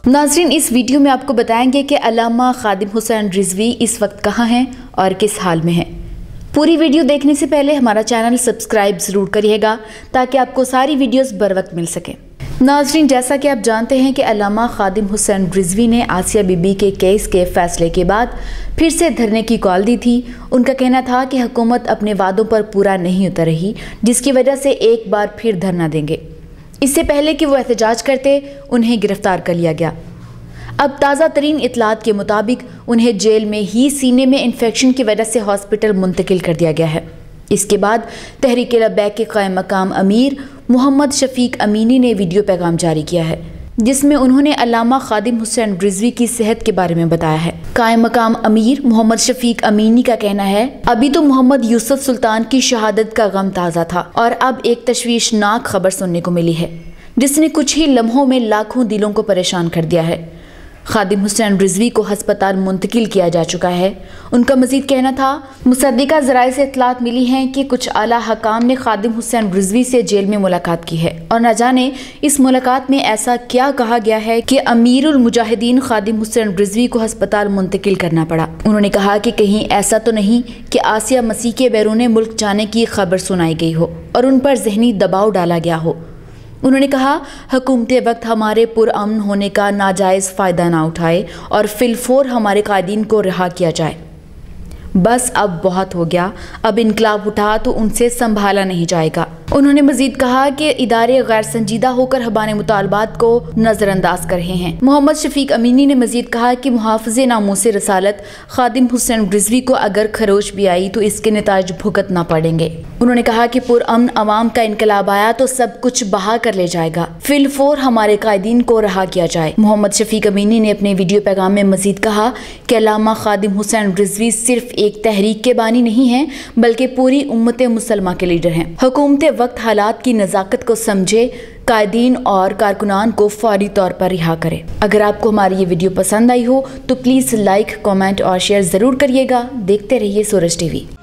नाज़रीन, इस वीडियो में आपको बताएंगे कि अल्लामा खादिम हुसैन रिजवी इस वक्त कहाँ हैं और किस हाल में हैं। पूरी वीडियो देखने से पहले हमारा चैनल सब्सक्राइब ज़रूर करिएगा ताकि आपको सारी वीडियोस बर वक्त मिल सके। नाज़रीन, जैसा कि आप जानते हैं कि अल्लामा खादिम हुसैन रिजवी ने आसिया बीबी के केस के फैसले के बाद फिर से धरने की कॉल दी थी। उनका कहना था कि हुकूमत अपने वादों पर पूरा नहीं उतर रही, जिसकी वजह से एक बार फिर धरना देंगे। इससे पहले कि वो एहतजाज करते, उन्हें गिरफ्तार कर लिया गया। अब ताज़ा तरीन इतलात के मुताबिक उन्हें जेल में ही सीने में इन्फेक्शन की वजह से हॉस्पिटल मुंतकिल कर दिया गया है। इसके बाद तहरीक लब्बैक के कायम मकाम अमीर मोहम्मद शफीक अमीनी ने वीडियो पैगाम जारी किया है, जिसमें उन्होंने अल्लामा खादिम हुसैन रिजवी की सेहत के बारे में बताया है। कायम मकाम अमीर मोहम्मद शफीक अमीनी का कहना है, अभी तो मोहम्मद यूसुफ सुल्तान की शहादत का गम ताज़ा था और अब एक तशवीशनाक खबर सुनने को मिली है, जिसने कुछ ही लम्हों में लाखों दिलों को परेशान कर दिया है। खादिम हुसैन रिजवी को हस्पताल मुंतकिल किया जा चुका है। उनका मजीद कहना था, मुसद्दिका ज़राए से इतलात मिली हैं कि कुछ आला हकाम ने खादिम हुसैन रिजवी से जेल में मुलाकात की है और न जाने इस मुलाकात में ऐसा क्या कहा गया है कि अमीरुल मुजाहिदीन खादिम हुसैन रिजवी को हस्पताल मुंतकिल करना पड़ा। उन्होंने कहा कि कहीं ऐसा तो नहीं कि आसिया मसीह के बैरून मुल्क जाने की खबर सुनाई गई हो और उन पर जहनी दबाव डाला गया हो। उन्होंने कहा, हुकूमत वक्त हमारे पुरअमन होने का नाजायज़ फ़ायदा ना उठाए और फिलफोर हमारे कायदीन को रिहा किया जाए। बस अब बहुत हो गया, अब इनकलाब उठा तो उनसे संभाला नहीं जाएगा। उन्होंने मजीद कहा कि इदारे गैर संजीदा होकर हमारे मुतालबात को नज़रअंदाज कर रहे हैं। मोहम्मद शफीक अमीनी ने मजीद कहा कि मुहाफ़िज़े नामूसे रसालत खादिम हुसैन रिजवी को अगर खरोच भी आई तो इसके नताज भुगतना पड़ेंगे। उन्होंने कहा कि पुरअमन अवाम का इनकलाब आया तो सब कुछ बहा कर ले जाएगा, फिलफोर हमारे कायदीन को रहा किया जाए। मोहम्मद शफीक अमीनी ने अपने वीडियो पैगाम में मजीद कहा कि अल्लामा खादिम हुसैन रिजवी सिर्फ एक तहरीक के बानी नहीं हैं, बल्कि पूरी उम्मत मुसलमा के लीडर हैं। हुकूमत वक्त हालात की नज़ाकत को समझे, कायदीन और कारकुनान को फौरी तौर पर रिहा करे। अगर आपको हमारी ये वीडियो पसंद आई हो तो प्लीज़ लाइक, कमेंट और शेयर ज़रूर करिएगा। देखते रहिए सूरज टीवी।